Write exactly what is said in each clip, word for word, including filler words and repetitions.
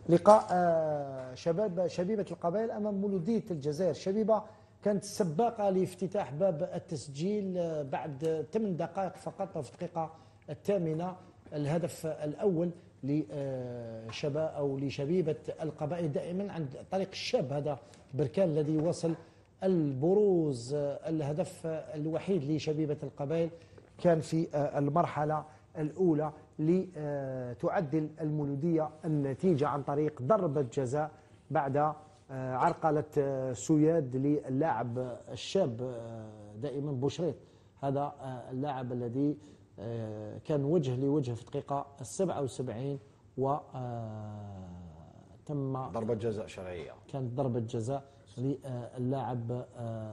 لقاء شباب شبيبة القبائل أمام مولودية الجزائر. شبيبة كانت سباقة لافتتاح باب التسجيل بعد ثمان دقائق فقط، في الدقيقة الثامنة الهدف الأول لشباب أو لشبيبة القبائل، دائما عن طريق الشاب هذا بركان الذي وصل البروز. الهدف الوحيد لشبيبة القبائل كان في المرحلة الأولى لتعدل المولودية النتيجة عن طريق ضربة جزاء بعد عرقلة سياد للاعب الشاب دائما بوشريط، هذا اللاعب الذي كان وجه لوجه في الدقيقة السبعة وسبعين و تم ضربة جزاء شرعية، كانت ضربة جزاء للاعب.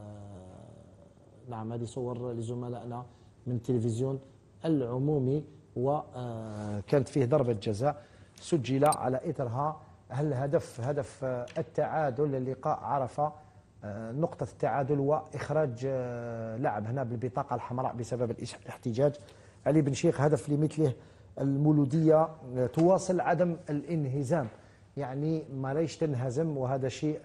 نعم، هذه صور لزملائنا من التلفزيون العمومي، وكانت فيه ضربة جزاء سجل على إثرها الهدف، هدف التعادل. اللقاء عرف نقطة التعادل وإخراج لاعب هنا بالبطاقة الحمراء بسبب الاحتجاج. علي بن شيخ هدف لمثله المولودية تواصل عدم الانهزام، يعني ما ليش تنهزم، وهذا شيء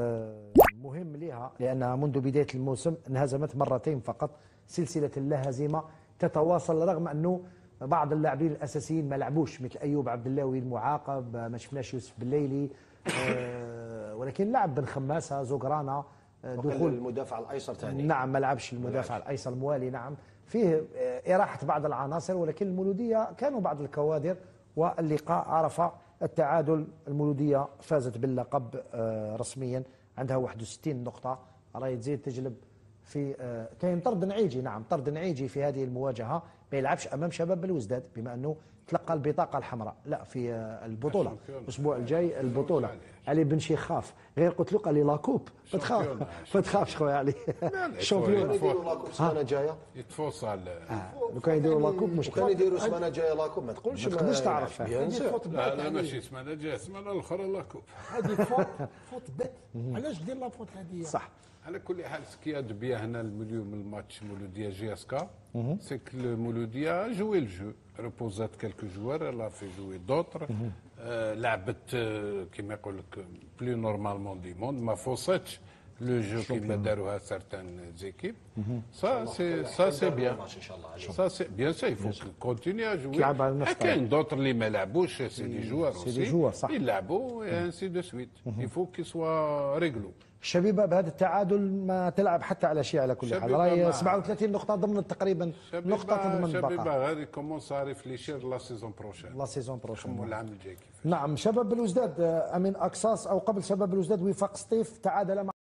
مهم لها لأنها منذ بداية الموسم انهزمت مرتين فقط، سلسلة اللا هزيمة تتواصل، رغم أنه بعض اللاعبين الأساسيين ما لعبوش مثل أيوب عبد اللاوي المعاقب، ما شفناش يوسف بالليلي، أه ولكن لعب بن خماسة زوقرانا دخول المدافع الأيسر ثاني، نعم ما لعبش المدافع الأيسر موالي، نعم فيه إراحة بعض العناصر، ولكن المولودية كانوا بعض الكوادر، واللقاء عرف التعادل. المولودية فازت باللقب رسميا، عندها واحد وستين نقطة، راهي تزيد تجلب في كاين طرد نعيجي، نعم طرد نعيجي في هذه المواجهة، ما يلعبش أمام شباب بلوزداد بما أنه تلقى البطاقة الحمراء، لا في البطولة الأسبوع الجاي البطولة. علي بن شيخ خاف، غير قلت له قال لي لاكوب، ما تخاف ما تخافش خويا علي، الشامبيون يديروا لاكوب السمانة الجايه، يتفوصل لو كان يديروا لاكوب مشكل، كان يديروا السمانة الجايه لاكوب ما تقولش ما تقدرش تعرف. لا لا ماشي السمانة الجايه، السمانة الأخرى لاكوب، هذه فوت فوت بيت، علاش دير لا فوت هذه؟ صح. على كل حال سكي بيا هنا اليوم الماتش مولودية جي اس كا، سي كو مولودية جوي الجو، ريبوزات كالكو جوار، لا في جوي دوتر، لعبت كيما يقول لك بلو نورمالمون دي موند، ما فوصتش لو جو كيما داروها سارتان زيكيب. سا سي سا سي بيان، سا سي بيان سي يفو كونتيني جوي. كاين دوتر اللي ما لعبوش، سي دي جوار اوسي يلعبوا انسي دو سويت، يفو كي سوا ريغلو. الشبيبة بهذا التعادل ما تلعب حتى على شيء، على كل حال راهي سبعة وثلاثين نقطة ضمن تقريبا نقطة ضمن البقاء. شبيبة هذه كومونس ا ريفليشير لا سيزون بروشين، لا سيزون بروشين العام الجاي كيفاش. نعم. شباب بلوزداد امين اكساس او قبل شباب بلوزداد وفاق سطيف تعادل مع